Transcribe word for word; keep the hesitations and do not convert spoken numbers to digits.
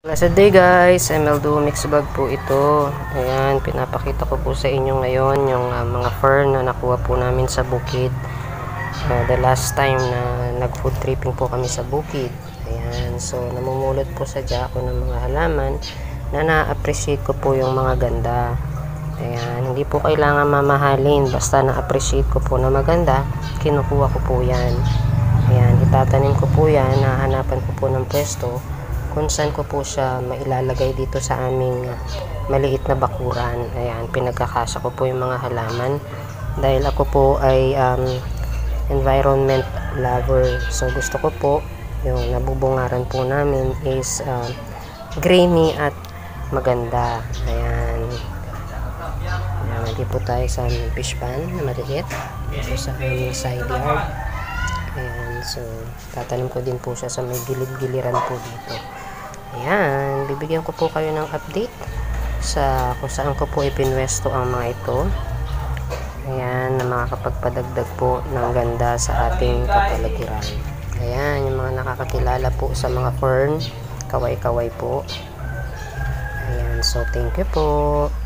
Blessed day guys, M L Duo Mix Bag po ito. Ayan, pinapakita ko po sa inyo ngayon yung uh, mga fern na nakuha po namin sa bukid. Uh, the last time na nag food tripping po kami sa bukid. Ayan, so namumulot po sa ako ng mga halaman na na-appreciate ko po yung mga ganda. Ayan, hindi po kailangan mamahalin, basta na-appreciate ko po na maganda, kinukuha ko po yan. Ayan, itatanim ko po yan, nahanapan ko po ng pwesto kung saan ko po siya mailalagay dito sa aming maliit na bakuran. Ayan, pinagkakasya ko po yung mga halaman dahil ako po ay um, environment lover. So gusto ko po yung nabubungaran po namin is uh, grainy at maganda. Ayan. Ayan, hindi po tayo sa fish pan na maliit dito sa aming side yard. Ayan, so tatanim ko din po siya sa may gilid-giliran po dito. Ayan, bibigyan ko po kayo ng update sa kung saan ko po ipinwesto ang mga ito. Ayan, na makakapagpadagdag po ng ganda sa ating kapaligiran. Ayan, yung mga nakakakilala po sa mga fern, kaway-kaway po. Ayan, so thank you po.